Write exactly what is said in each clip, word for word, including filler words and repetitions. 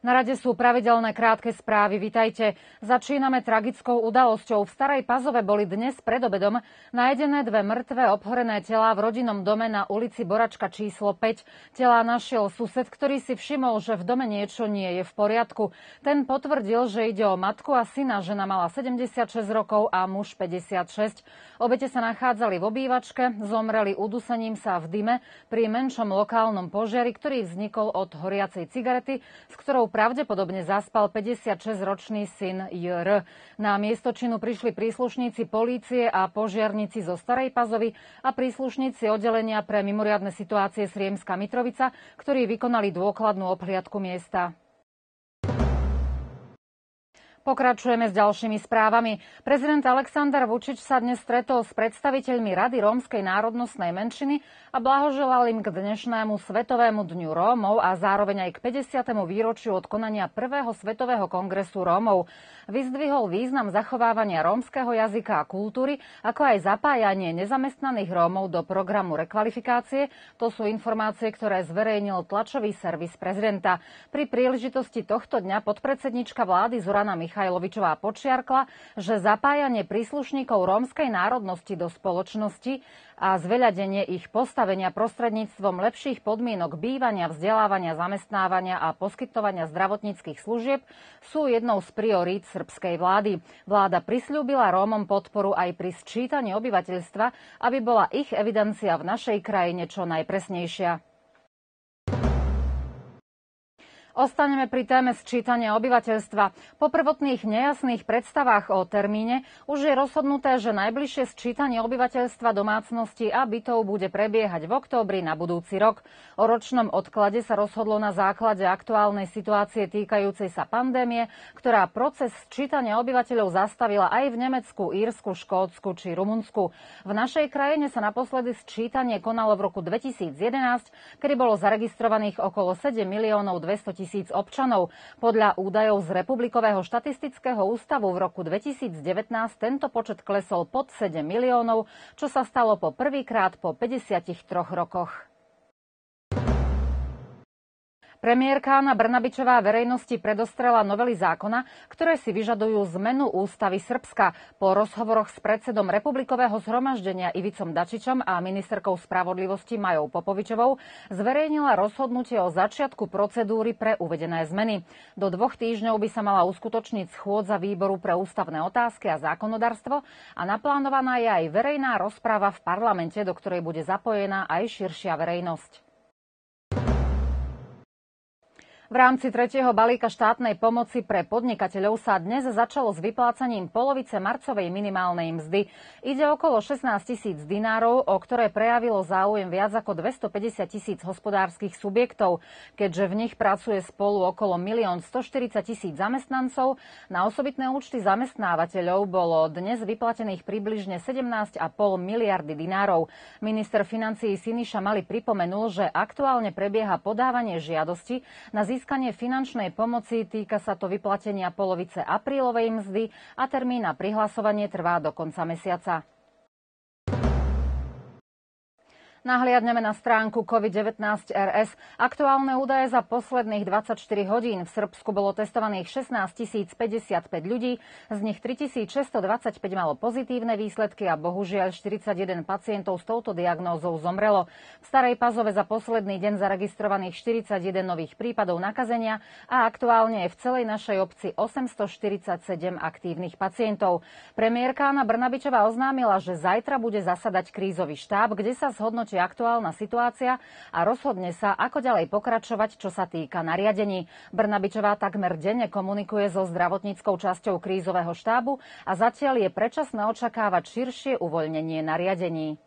Na rade sú pravidelné krátke správy. Vitajte. Začíname tragickou udalosťou. V Starej Pazove boli dnes pred obedom nájdené dve mŕtve obhorené telá v rodinnom dome na ulici Boračka číslo päť. Telá našiel sused, ktorý si všimol, že v dome niečo nie je v poriadku. Ten potvrdil, že ide o matku a syna. Žena mala sedemdesiatšesť rokov a muž päťdesiatšesť. Obete sa nachádzali v obývačke, zomreli udusením sa v dime pri menšom lokálnom požiari, ktorý vznikol od horiacej cigarety, s ktorou pravdepodobne zaspal päťdesiatšesťročný syn J R. Na miesto činu prišli príslušníci polície a požiarníci zo Starej Pazovy a príslušníci oddelenia pre mimoriadne situácie Sriemska Mitrovica, ktorí vykonali dôkladnú obhliadku miesta. Pokračujeme s ďalšími správami. Prezident Aleksandar Vučić sa dnes stretol s predstaviteľmi Rady rómskej národnostnej menšiny a blahoželal im k dnešnému Svetovému dňu Rómov a zároveň aj k päťdesiatemu výročiu od konania prvého Svetového kongresu Rómov. Vyzdvihol význam zachovávania rómskeho jazyka a kultúry, ako aj zapájanie nezamestnaných Rómov do programu rekvalifikácie. To sú informácie, ktoré zverejnil tlačový servis prezidenta. Pri príležitosti tohto dňa podpredsednička vlády Zorana Michajlovičová podčiarkla, že zapájanie príslušníkov rómskej národnosti do spoločnosti a zveľadenie ich postavenia prostredníctvom lepších podmienok bývania, vzdelávania, zamestnávania a poskytovania zdravotníckych služieb sú jednou z priorít srbskej vlády. Vláda prisľúbila Rómom podporu aj pri sčítaní obyvateľstva, aby bola ich evidencia v našej krajine čo najpresnejšia. Ostaneme pri téme sčítania obyvateľstva. Po prvotných nejasných predstavách o termíne už je rozhodnuté, že najbližšie sčítanie obyvateľstva domácností a bytov bude prebiehať v októbri na budúci rok. O ročnom odklade sa rozhodlo na základe aktuálnej situácie týkajúcej sa pandémie, ktorá proces sčítania obyvateľov zastavila aj v Nemecku, Írsku, Škótsku či Rumunsku. V našej krajine sa naposledy sčítanie konalo v roku dvetisícjedenásť, kedy bolo zaregistrovaných okolo sedem miliónov dvestotisíc občanov. Podľa údajov z Republikového štatistického ústavu v roku dvetisícdevätnásť tento počet klesol pod sedem miliónov, čo sa stalo po prvýkrát po päťdesiatich troch rokoch. Premiérka Ana Brnabičová verejnosti predostrela novely zákona, ktoré si vyžadujú zmenu ústavy Srbska. Po rozhovoroch s predsedom Republikového zhromaždenia Ivicom Dačičom a ministerkou spravodlivosti Majou Popovičovou zverejnila rozhodnutie o začiatku procedúry pre uvedené zmeny. Do dvoch týždňov by sa mala uskutočniť schôdza výboru pre ústavné otázky a zákonodarstvo a naplánovaná je aj verejná rozprava v parlamente, do ktorej bude zapojená aj širšia verejnosť. V rámci tretieho balíka štátnej pomoci pre podnikateľov sa dnes začalo s vyplácaním polovice marcovej minimálnej mzdy. Ide okolo šestnásť tisíc dinárov, o ktoré prejavilo záujem viac ako dvestopäťdesiat tisíc hospodárskych subjektov. Keďže v nich pracuje spolu okolo milión stoštyridsať tisíc zamestnancov, na osobitné účty zamestnávateľov bolo dnes vyplatených približne sedemnásť a pol miliardy dinárov. Minister financií Siniša Mali pripomenul, že aktuálne prebieha podávanie žiadosti na získanie finančnej pomoci, týka sa to vyplatenia polovice aprílovej mzdy a termín na prihlasovanie trvá do konca mesiaca. Nahliadneme na stránku COVID devätnásť er es. Aktuálne údaje za posledných dvadsaťštyri hodín. V Srbsku bolo testovaných šestnásť tisíc päťdesiatpäť ľudí, z nich tritisícšesťstodvadsaťpäť malo pozitívne výsledky a bohužiaľ štyridsaťjeden pacientov s touto diagnózou zomrelo. V Starej Pazove za posledný deň zaregistrovaných štyridsaťjeden nových prípadov nakazenia a aktuálne je v celej našej obci osemstoštyridsaťsedem aktívnych pacientov. Premiérka Ana Brnabičová oznámila, že zajtra bude zasadať krízový štáb, kde sa zhodnotí aktuálna situácia a rozhodne sa, ako ďalej pokračovať, čo sa týka nariadení. Brnabičová takmer denne komunikuje so zdravotníckou časťou krízového štábu a zatiaľ je predčasné očakávať širšie uvoľnenie nariadení.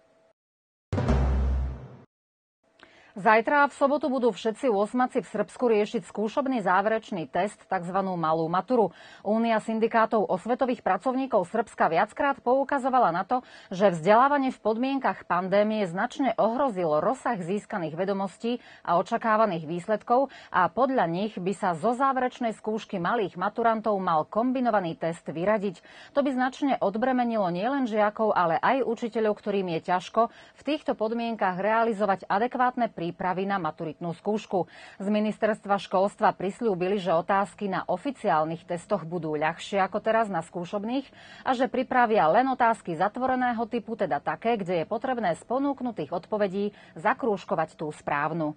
Zajtra a v sobotu budú všetci ôsmaci v Srbsku riešiť skúšobný záverečný test, tzv. Malú maturu. Únia syndikátov osvetových pracovníkov Srbska viackrát poukazovala na to, že vzdelávanie v podmienkach pandémie značne ohrozilo rozsah získaných vedomostí a očakávaných výsledkov a podľa nich by sa zo záverečnej skúšky malých maturantov mal kombinovaný test vyradiť. To by značne odbremenilo nielen žiakov, ale aj učiteľov, ktorým je ťažko v týchto podmienkach realizovať adekvátne prípravy na maturitnú skúšku. Z ministerstva školstva prisľúbili, že otázky na oficiálnych testoch budú ľahšie ako teraz na skúšobných a že pripravia len otázky zatvoreného typu, teda také, kde je potrebné z ponúknutých odpovedí zakrúžkovať tú správnu.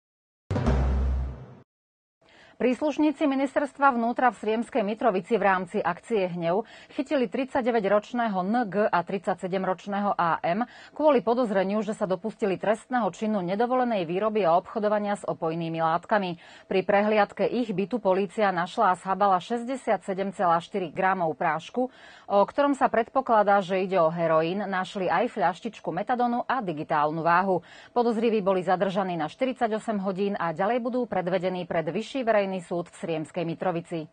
Príslušníci ministerstva vnútra v Sriemskej Mitrovici v rámci akcie Hnev chytili tridsaťdeväťročného en gé a tridsaťsedemročného á em kvôli podozreniu, že sa dopustili trestného činu nedovolenej výroby a obchodovania s opojnými látkami. Pri prehliadke ich bytu polícia našla a zhabala šesťdesiatsedem celá štyri gramov prášku, o ktorom sa predpokladá, že ide o heroín. Našli aj fľaštičku metadonu a digitálnu váhu. Podozriví boli zadržaní na štyridsaťosem hodín a ďalej budú predvedení pred vyšší verejný súd v Sriemskej Mitrovici.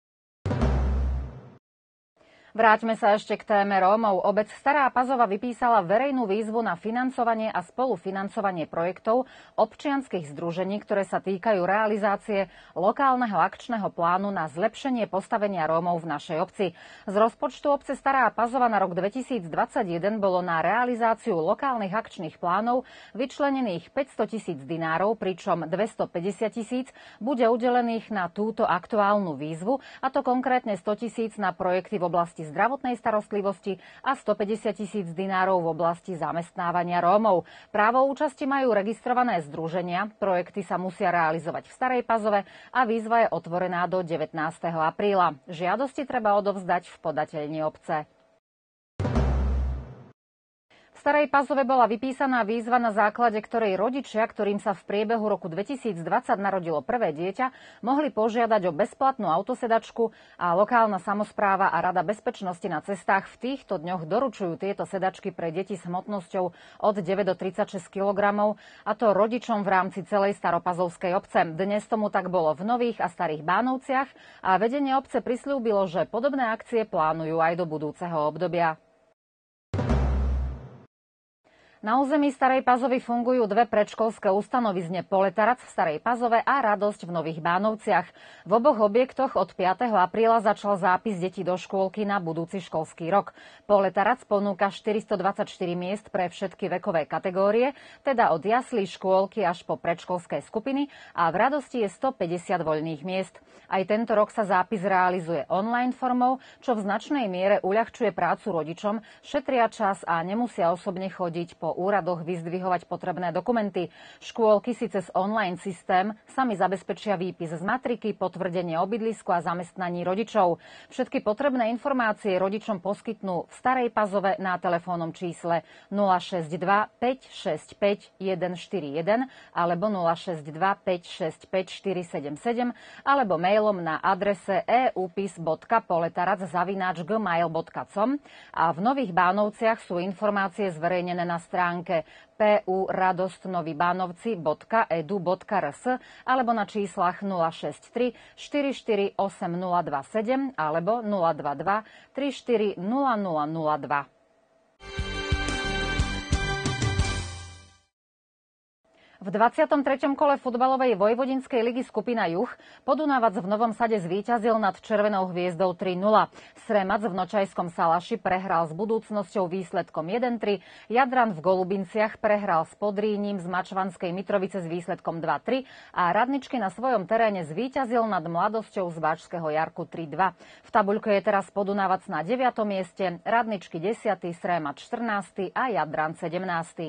Vráťme sa ešte k téme Rómov. Obec Stará Pazova vypísala verejnú výzvu na financovanie a spolufinancovanie projektov občianskych združení, ktoré sa týkajú realizácie lokálneho akčného plánu na zlepšenie postavenia Rómov v našej obci. Z rozpočtu obce Stará Pazova na rok dvetisícdvadsaťjeden bolo na realizáciu lokálnych akčných plánov vyčlenených päťsto tisíc dinárov, pričom dvestopäťdesiat tisíc bude udelených na túto aktuálnu výzvu, a to konkrétne sto tisíc na projekty v oblasti zdravotnej starostlivosti a stopäťdesiat tisíc dinárov v oblasti zamestnávania Rómov. Právo účasti majú registrované združenia, projekty sa musia realizovať v Starej Pazove a výzva je otvorená do devätnásteho apríla. Žiadosti treba odovzdať v podateľni obce. V Starej Pazove bola vypísaná výzva, na základe ktorej rodičia, ktorým sa v priebehu roku dvetisícdvadsať narodilo prvé dieťa, mohli požiadať o bezplatnú autosedačku a lokálna samospráva a Rada bezpečnosti na cestách v týchto dňoch doručujú tieto sedačky pre deti s hmotnosťou od deväť do tridsaťšesť kilogramov, a to rodičom v rámci celej staropazovskej obce. Dnes tomu tak bolo v Nových a Starých Bánovciach a vedenie obce prisľúbilo, že podobné akcie plánujú aj do budúceho obdobia. Na území Starej Pazovy fungujú dve predškolské ustanovizne Poletarac v Starej Pazove a Radosť v Nových Bánovciach. V oboch objektoch od piateho apríla začal zápis detí do škôlky na budúci školský rok. Poletarac ponúka štyristodvadsaťštyri miest pre všetky vekové kategórie, teda od jaslí, škôlky až po predškolské skupiny, a v Radosti je stopäťdesiat voľných miest. Aj tento rok sa zápis realizuje online formou, čo v značnej miere uľahčuje prácu rodičom, šetria čas a nemusia osobne chodiť po úradoch vyzdvihovať potrebné dokumenty. Škôlky si cez online systém sami zabezpečia výpis z matriky, potvrdenie o bydlisku a zamestnaní rodičov. Všetky potrebné informácie rodičom poskytnú v Starej Pazove na telefónnom čísle nula šesť dva päť šesť päť jeden štyri jeden alebo nula šesť dva päť šesť päť štyri sedem sedem alebo mailom na adrese eupis bodka poletarac zavináč gmail bodka com a v Nových Bánovciach sú informácie zverejnené na stránke puradostnovibánovci bodka e d u bodka r s alebo na číslach nula šesť tri štyri štyri osem nula dva sedem alebo nula dva dva tri štyri nula nula nula dva. V dvadsiatom treťom kole futbalovej Vojvodinskej ligy skupina Juh Podunávac v Novom Sade zvíťazil nad Červenou hviezdou tri nula. Sremac v Nočajskom Salaši prehral s Budúcnosťou výsledkom jeden tri, Jadran v Golubinciach prehral s Podríním z Mačvanskej Mitrovice s výsledkom dva tri a Radničky na svojom teréne zvíťazil nad Mladosťou z Bačského Jarku tri dva. V tabuľke je teraz Podunávac na deviatom mieste, Radničky desiaty, Sremac štrnásty a Jadran sedemnásty.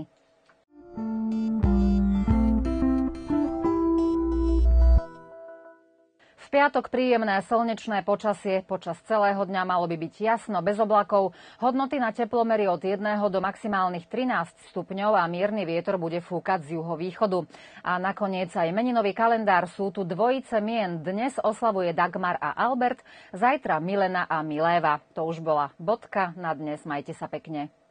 V piatok príjemné slnečné počasie, počas celého dňa malo by byť jasno, bez oblakov. Hodnoty na teplomery od jedného do maximálnych trinásť stupňov a mierny vietor bude fúkať z juhovýchodu. A nakoniec aj meninový kalendár, sú tu dvojice mien. Dnes oslavuje Dagmar a Albert, zajtra Milena a Miléva. To už bola bodka na dnes, majte sa pekne.